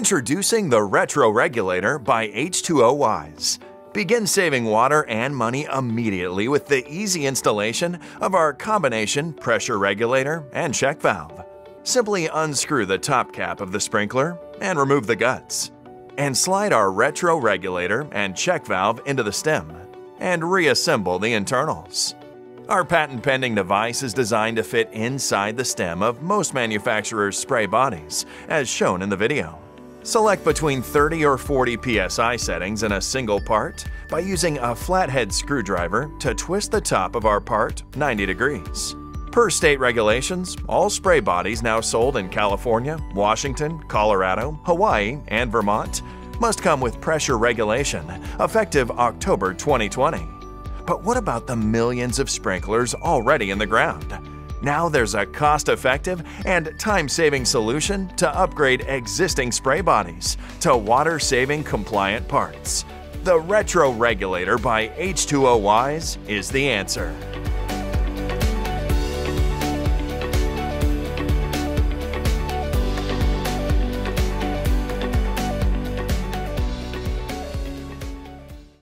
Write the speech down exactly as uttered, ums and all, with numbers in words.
Introducing the Retro Regulator by H two O Wise. Begin saving water and money immediately with the easy installation of our combination pressure regulator and check valve. Simply unscrew the top cap of the sprinkler and remove the guts. And slide our retro regulator and check valve into the stem and reassemble the internals. Our patent-pending device is designed to fit inside the stem of most manufacturers' spray bodies, as shown in the video. Select between thirty or forty P S I settings in a single part by using a flathead screwdriver to twist the top of our part ninety degrees. Per state regulations, all spray bodies now sold in California, Washington, Colorado, Hawaii, and Vermont must come with pressure regulation effective October twenty twenty. But what about the millions of sprinklers already in the ground? Now there's a cost-effective and time-saving solution to upgrade existing spray bodies to water-saving compliant parts. The Retro Regulator by H two O Wise is the answer.